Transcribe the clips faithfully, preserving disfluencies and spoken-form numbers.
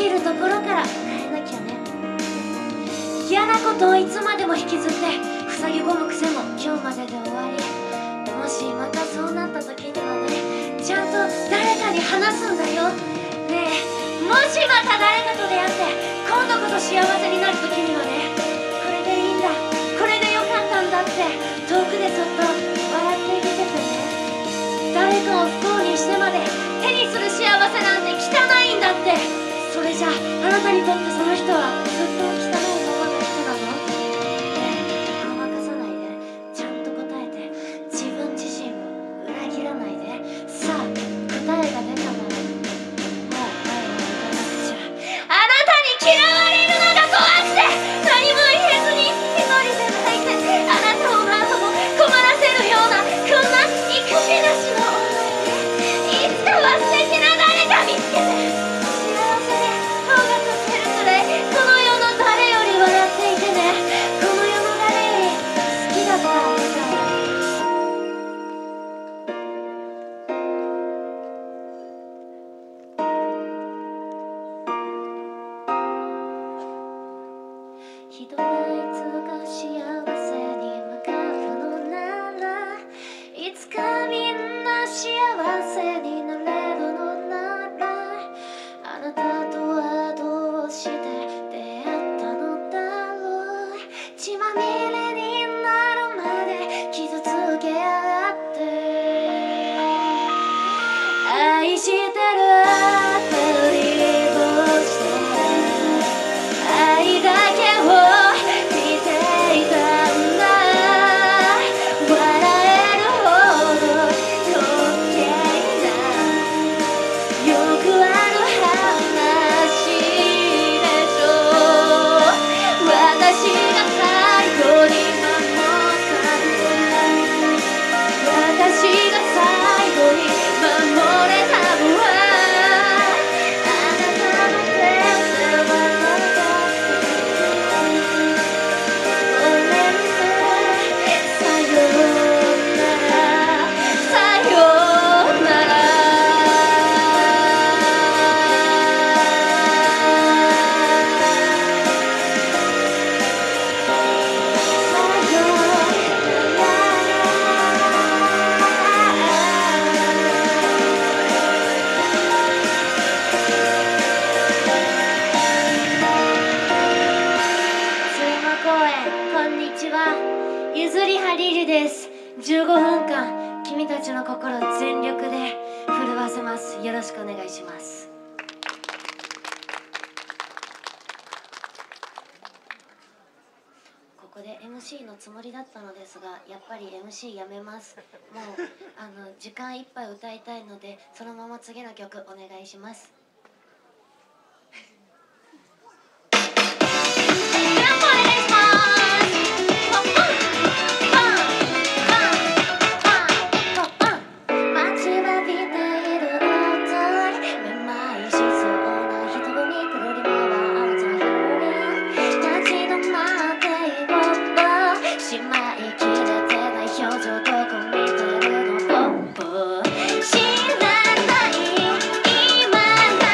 きるところから変えなきゃね。嫌なことをいつまでも引きずって塞ぎ込む癖も今日までで終わり。もしまたそうなった時にはね、ちゃんと誰かに話すんだよ。ねえ、もしまた誰かと出会って今度こそ幸せになる時にはね、これでいいんだ、これでよかったんだって遠くでそっと笑って見ててね。誰かを不幸にしてまで手にする幸せなんて汚いんだって。それじゃあなたにとってその人はずっと汚いままの人なの？ねえ、ごまかさないでちゃんと答えて、自分自身を裏切らないで。さあ、答えが出たならもう前を向かなくちゃ。あなたに嫌われるのが怖くて何も言えずに一人で泣いて、あなたを何度も困らせるようなこんな育児なしの女よね。いつかは素敵な誰か見つけて幸せに顔が立てるくらいこの世の誰より笑っていてね。この世の誰より好きだったあなたを。人はいつか幸せに向かうのなら、いつかみんな幸せになれるのなら、あなたとはどうして出会ったのだろう。血まみれになるまで傷つけ合って愛してるふりをして愛だけを見ていたんだ。笑えるほど滑稽なよくある話でしょ。私が最後に守ったのは、私が最後に守れたのは、あなたの手で渡ってごめんね。さよなら、さよなら。鶴間公園、こんにちは。ゆずりはりりです。じゅうごふんかん君たちの心を全力で震わせます。よろしくお願いします。ここで エムシー のつもりだったのですが、やっぱり エムシー やめます。もうあの時間いっぱい歌いたいので、そのまま次の曲お願いします。しまいきれてない表情どこ見てるの？ポッポ知らない今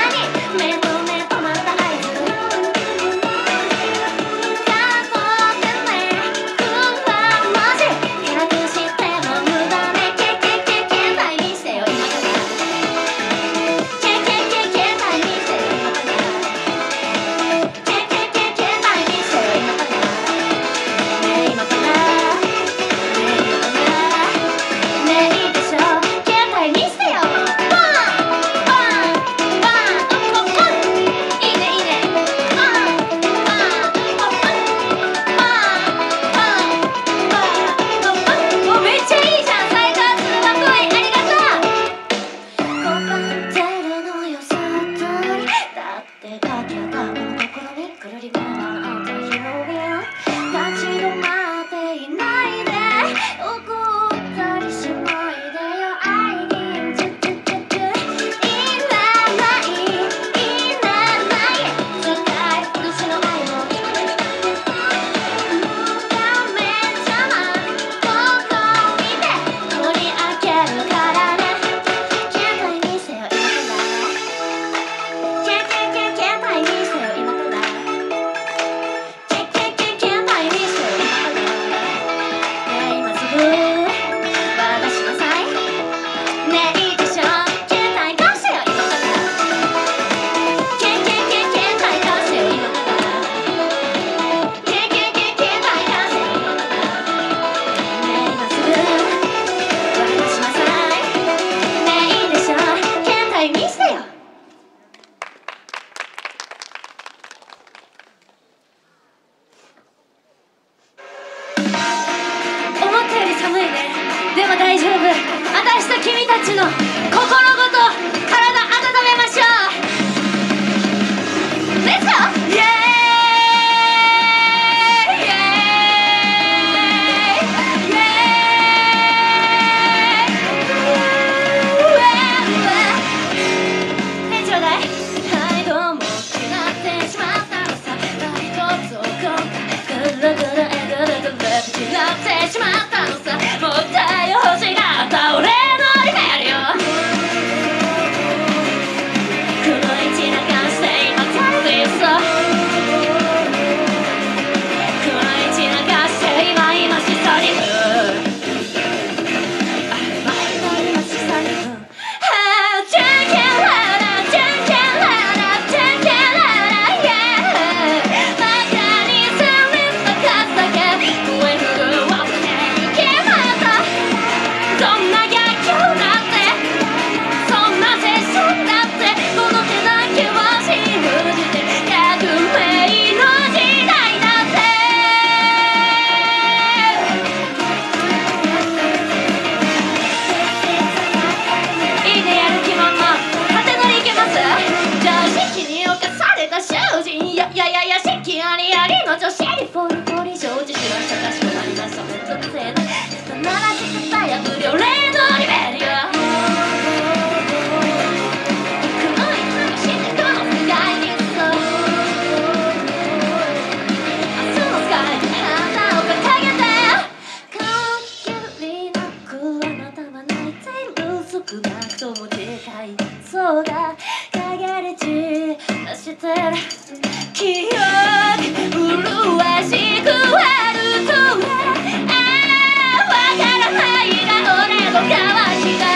ってる記憶麗しくあるとはああわからないが俺の交わした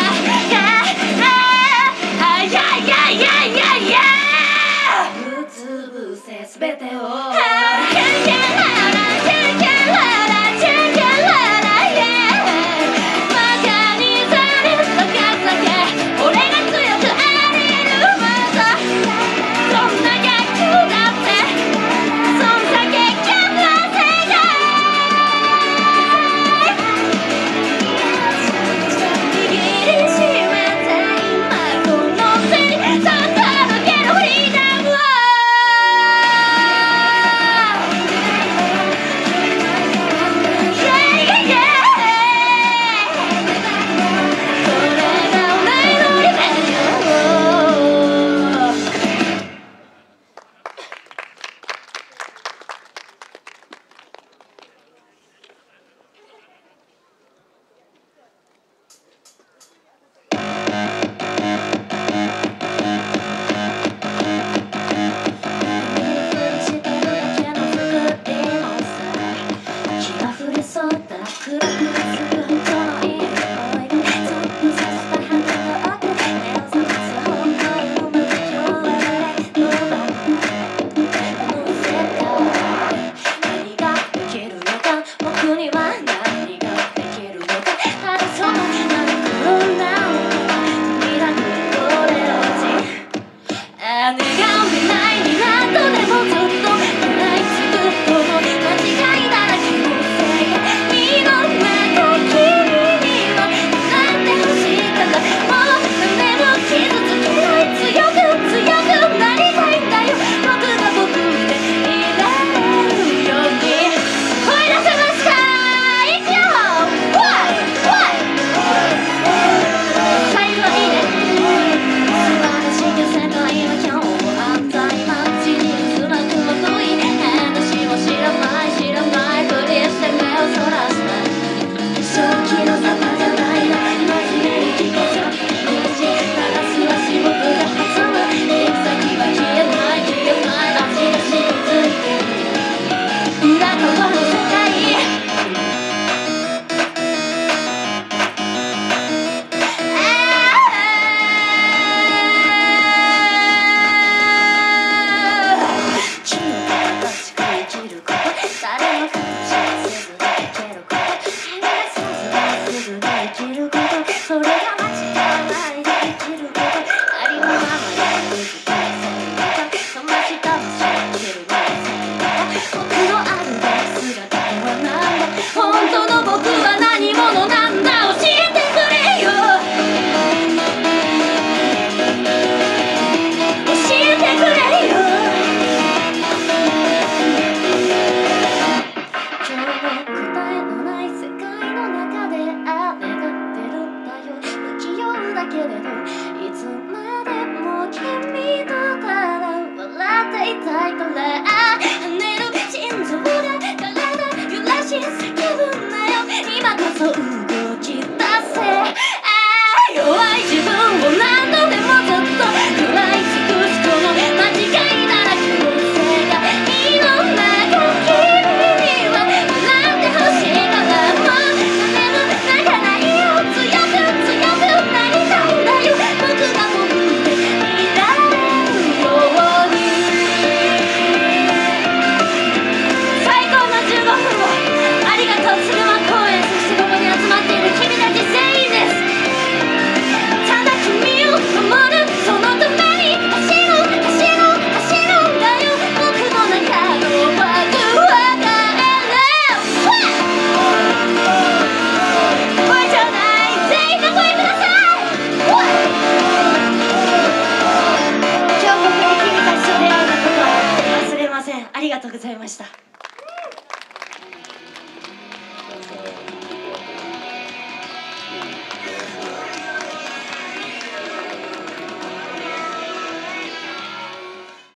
からあやややややうつ伏せすべてをキャンキャンララキャンキャンララキャンキャンララ馬鹿にされるばかだけ俺が強くあり得るまだそんな野球だってそんだけキャンラ世界握りしめて今この手にそっと抜けるフリーダムを姉が